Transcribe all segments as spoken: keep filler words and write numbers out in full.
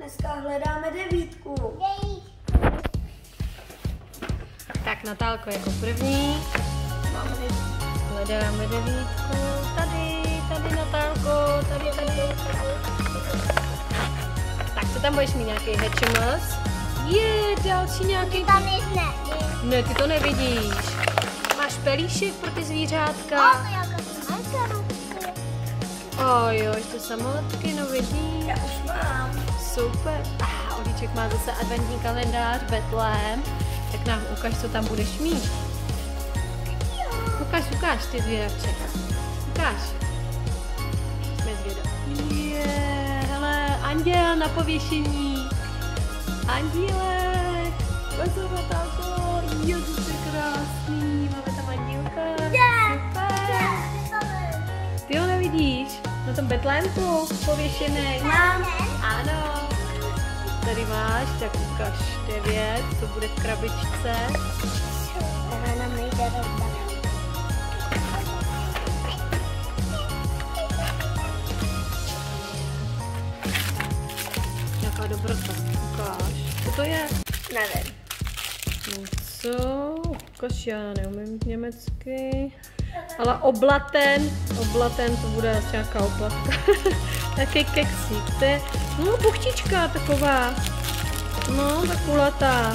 Dneska hledáme devítku. Tak Natálko jako první. Hledáme devítku. Tady, tady Natálko, tady, tady. Tak co tam budeš mít, nějaký Hatchimals? Je, další nějaký. Tam je ne. Ne, ty to nevidíš. Máš pelíšek pro ty zvířátka? O jo, ještě samolepky, no vidíš. Já už mám. Super. Ah, Olíček má zase adventní kalendář Betlém. Tak nám ukaž, co tam budeš mít. Ukaž, ukaž ty zvěravče. Ukaž. Jsme zvědaví. Je, hele, anděl na pověšení. Andílek. Pozor, Natálko. Jezus, je krásný. Máme tam andílka. Super. Ty ho nevidíš? Na tom Betlémku pověšený. Mám. Ano. Tady máš, tak ukaž devět, co bude v krabičce. Tohle nám nejde rozdat. Jaká dobrota, ukáž. Co to je? Nevím. Co? Ukaž, já neumím německy. Ale oblaten, oblaten, to bude asi nějaká oplatka. Taký keksík, to je, no buchtička taková. No, tak kulatá.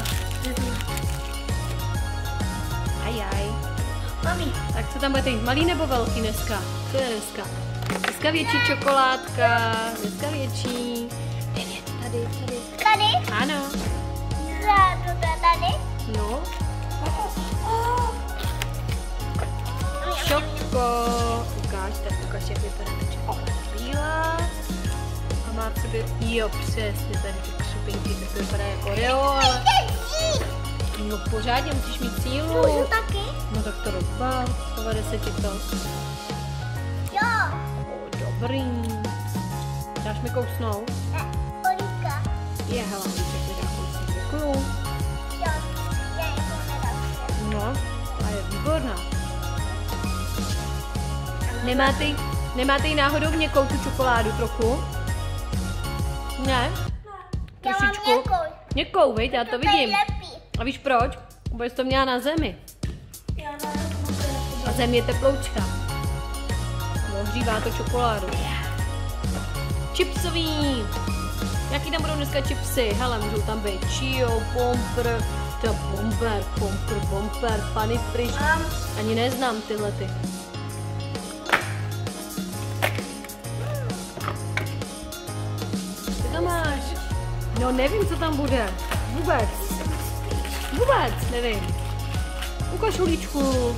Ajaj. Mami. Tak co tam budete jít? Malý nebo velký dneska? Co je dneska? Dneska větší čokoládka, dneska větší. Devět, tady, tady. Tady? Ano. Za to tady? No. Čoko. Ukáž, tak ukáž, jak vypadá ta čokoláda. Bílá. A má v sobě, jo, přesně, tady ty křupinky, tak to vypadá jako Oreo, ale... No pořádně, musíš mít sílu. Můžu taky? No tak to rozbal, povede se ti to. Jo. O, dobrý. Dáš mi kousnout? Ne, polívka. Je, hele, Olíček mi dá kousnout. Děkuju. Jo, já ji to nedám. No, a je výborná. Nemáte, nemáte jí náhodou měkkou tu čokoládu trochu? Ne? Trošičku? Já mám měkkou. Měkkou, viď? Já to vidím. Lepí. A víš proč? Bo jsi to měla na zemi. Já nevím. A zem je teploučka. Ohřívá to čokoládu. Chipsový. Jaký tam budou dneska chipsy? Hele, můžou tam být Chio, Pompr, to Bomber, Pompr, Bomber, Funny Frisch. Ani neznám tyhle ty. Co tam máš? No nevím, co tam bude. Vůbec. Vůbec nevím. Ukaž Ulíčku.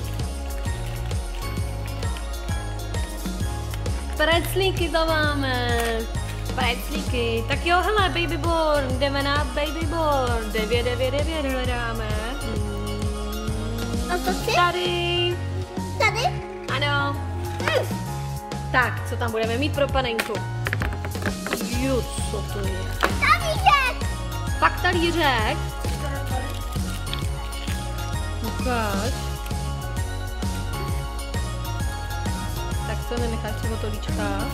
Preclíky to máme. Preclíky. Tak jo, hele, Babyborn. Jdeme na Babyborn. devět, devět, devět hledáme. A to ty? Tady. Tady? Ano. Hm. Tak, co tam budeme mít pro panenku? Jo, co to je? Talířek. Fakt talířek? Ukáž. Tak co, nenecháš si od Olíčka?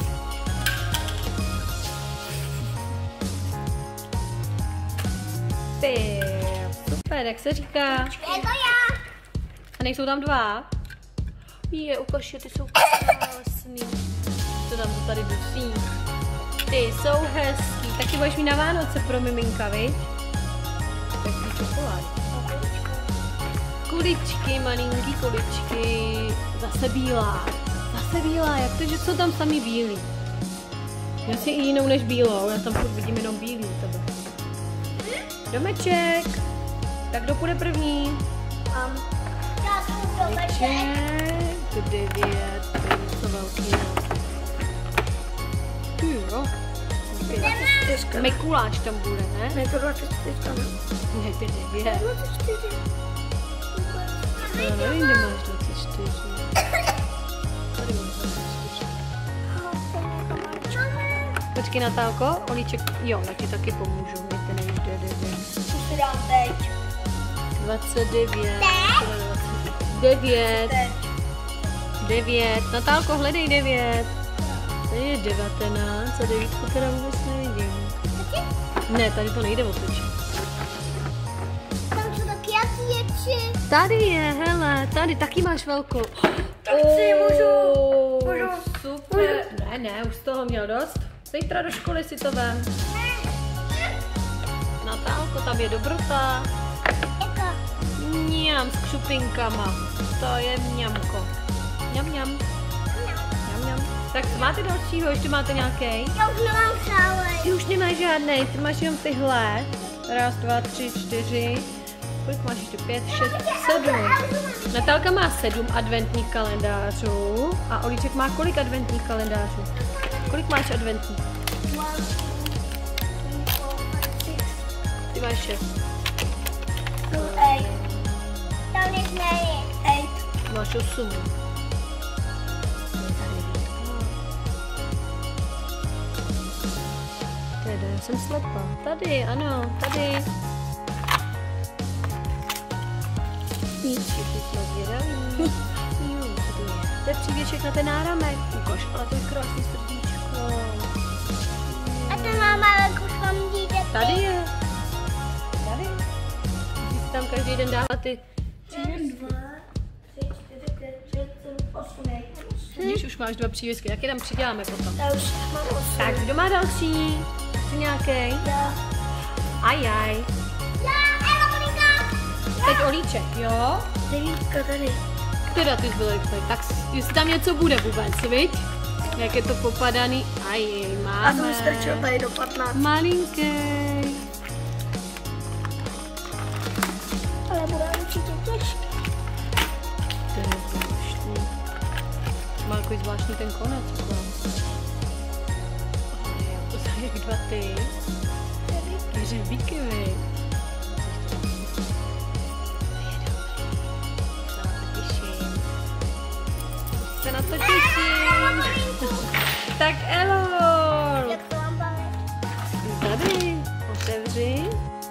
Ty, super, jak se říká? Jako já. A nejsou tam dva? Je, ukaž, ty jsou krásný. Co tam to tady dusí? Ty jsou hezký. Taky budeš mít na Vánoce pro miminka, viď? Takový čokolád. Kuličky, malinký kuličky. Zase bílá. Zase bílá, jak to, že jsou tam sami bílí? Já si i jinou než bílou, já tam furt vidím jenom bílý u tebe. Domeček. Tak kdo půjde první? Um, já jsem domeček. Domeček. Devět, to je něco velkého. Jo. Mikuláš tam bude, ne? Ne, to dvacet čtyři, ne? Ne, ty devět. dvacet čtyři. Já nevím, kde máš dvacet čtyři. Tady máš dvacet čtyři. Počkej, Natálko, Olíček, jo, já ti taky pomůžu, my ty nevíš, kde devět. Co si dám teď? dvacet devět. devět. devět. Natálko, hledej devět. Tady je devatenáct a devítku teda vůbec nevidím. Ne, tady to nejde otočit. Tam jsou taky jaký věci. Tady je, hele, tady taky máš velkou. Tak si můžu. Můžu. Super. Ne, ne, už z toho měl dost. Zítra do školy si to vem. Natálko, tam je dobrota. Jako, Mňam s křupinkama. To je mňamko. Mňam, mňam. Mňam, mňam. Tak máte dalšího, ještě máte nějaký? já už nemám šálej. Ty už nemáš žádnej, ty máš jenom tyhle. Raz, dva, tři, čtyři. Kolik máš ještě? Pět, šest, sedm. Natálka má sedm adventních kalendářů. A Olíček má kolik adventních kalendářů? Kolik máš adventních? Ty máš šest. Tam nic není. Máš osm. Teda, já jsem slepá. Tady, ano, tady. Všichni jsme zvědaví. Jo, co to je? To je přívěšek na ten náramek. Ukaž, ale to je krásný srdíčko. A to máme velkou školní dítě. Tady je. Tady. Musíš tam každý den dávat ty. Vidíš, už máš dva přívěsky, jak je tam přiděláme potom. Já už mám osm. Tak, kdo má další? Chci nějaký? Já. Ajaj. Já, Eva, Monika. Teď Olíček, jo? Devítka tady. Teda ty jsi byl rychlej. Tak s- jestli tam něco bude vůbec, viď? Jak je to popadaný. Aj, máme. A to už strčil tady do patnáct. Malinký. Ale bude určitě těžké. To je zvláštní. Má takový zvláštní ten konec. Jako. Aj, to jsou jak dva ty. Hřebíky, viď? Se na to těším. Tak Elor. Jak to mám bavit? Tady, otevři.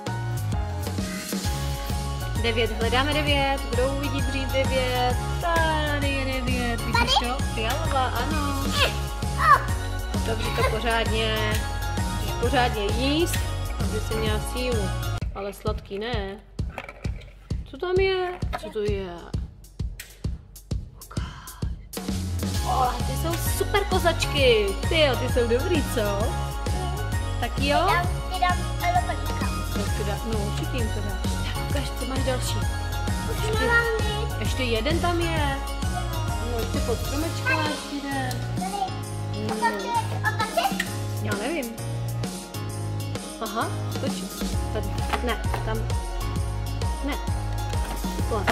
Devět, hledáme devět. Kdo uvidí dřív devět? Tady je devět. Vidíš to? Fialová, ano. Otevři to pořádně. Musíš pořádně jíst, aby si měla sílu. Ale sladký ne. Co tam je? Co to je? Oh, ty jsou super kozačky. Ty jo, ty jsou dobrý, co? Tak jo? Dám, ty dám Eva, Monika. Tak to dá, no určitě jim to dáš. Tak ukaž, co máš další. Už nemám nic. Ještě jeden tam je. No, ještě pod stromečkem máš jeden. Tady. A tam ty, a tam ty. Já nevím. Aha, točí. Tady. Ne, tam. Ne. Takhle.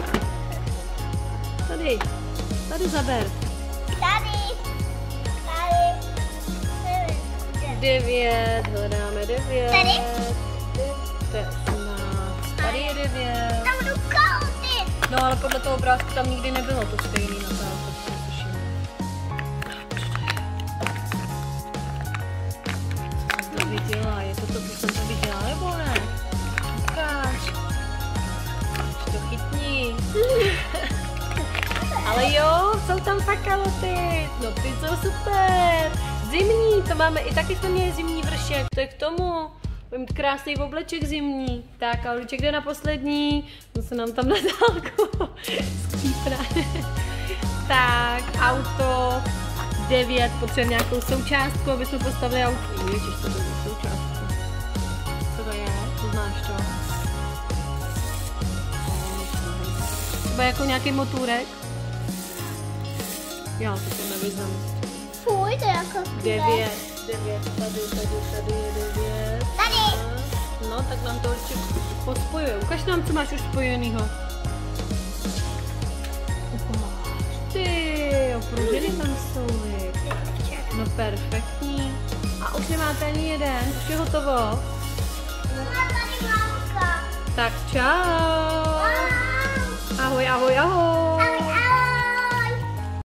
Tady. Tady zaber. Tady. Tady. Tady. Devět, hledáme devět. Tady? To je osmnáct. Tady je devět. Tam budu kouty. No ale podle toho obrázku tam nikdy nebylo to stejný na to, co si Co to viděla? Je to to, co jsem to viděla, nebo ne? Ukáž. Už to chytni. Ale jo, jsou tam fakt kaloty. No ty jsou super. Zimní, to máme, i taky jsme měli zimní vršek, to je k tomu. Budeme mít krásný obleček zimní. Tak a Olíček jde na poslední. To se nám tam Natálku skřípne. Tak, auto devět, potřebujeme nějakou součástku, aby jsme postavili auto. Ježiš, to bude součástku. Co to je? To znáš to? Třeba jako nějaký motůrek? Já to to nevyznám. Fuj, to je jako Devět, devět, tady, tady, tady je devět. Tady. No, tak nám to určitě pospojuje. Ukaž nám, co máš už spojenýho. Ukáž. Ty, opruženy tam jsou, viď? No perfektní. A už nemáte ani jeden, už je hotovo. Má tady mamka. Tak čau. Ahoj, ahoj, ahoj.